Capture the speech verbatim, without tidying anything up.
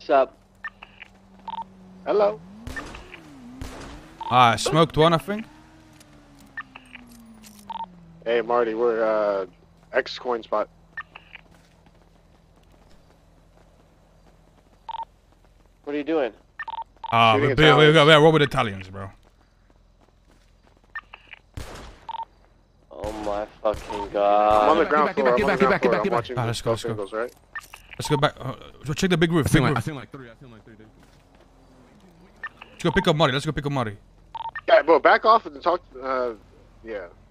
What's up? Hello. Ah, I smoked one, I think. Hey, Marty, we're uh, X coin spot. What are you doing? Ah, Shooting we we we Italians. got we're with Italians, bro. Oh my fucking I'm on god. the Get ground back, floor. get I'm back, on the get ground back, get floor. back, I'm get back. watching Ah, the let's go, let's go. singles, right? Let's go back. Uh, so check the big roof. I Big seen like, roof. I seen like three. I seen like three, dude. Let's go pick up Marty. Let's go pick up Marty. Yeah, bro, back off and talk. Uh, yeah.